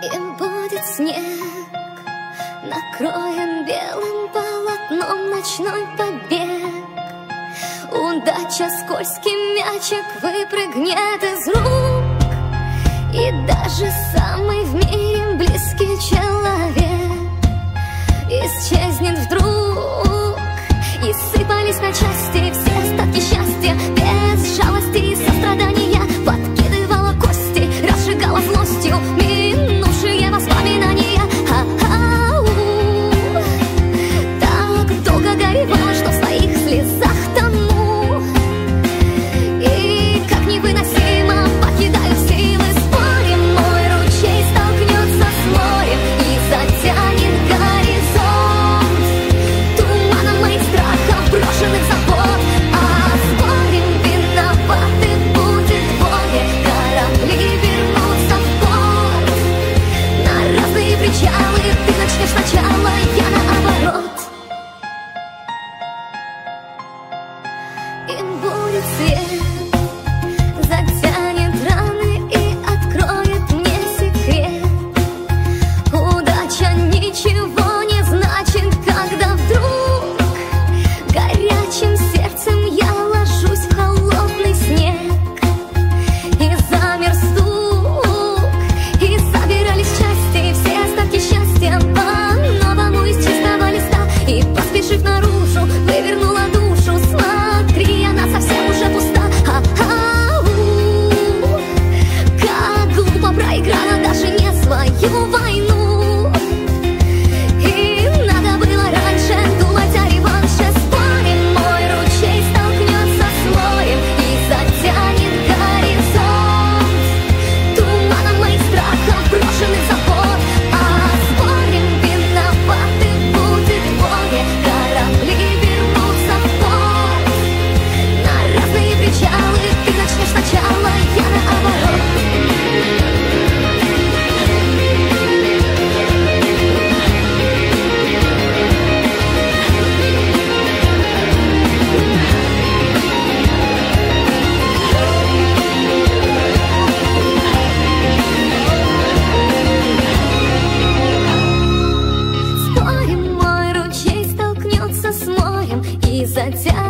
И будет снег, накроем белым полотном ночной побег. Удача, скользкий мячик выпрыгнет из рук, и даже самый в мире близкий человек исчезнет вдруг. И сыпались на части все остатки счастья, без жалости и сострадания. Подкидывала кости, разжигала злостью минувшие воспоминания. Так долго горевала, что в своих слезах тону, и как невыносимо покидают силы. Спорим, мой ручей столкнется с морем и затянет горизонт туманом моих страхов, брошенных забот. А спорим, виноваты будет Боге, корабли вернутся в порт. На разные причалы ты начнешь сначала, я наоборот. И будет свет, затянет раны и откроет мне секрет. Удача ничего не значит, когда вдруг горячим сердцем я ложусь в холодный снег. И замер стук, и собирались части все остатки счастья по-новому из чистого листа. И поспешив наружу, вывернула душу. Смотри, она совсем уже пуста. Как глупо проиграла даже не свою войну. И надо было раньше думать о реванше. Спорим, мой ручей столкнется с морем и затянет горизонт туманом моих страхов, брошенных забот. А спорим, виноваты будет Боге, корабли вернутся в порт. На разные причалы ты начнешь сначала, я наоборот. Спорим, мой ручей столкнется с морем и затянет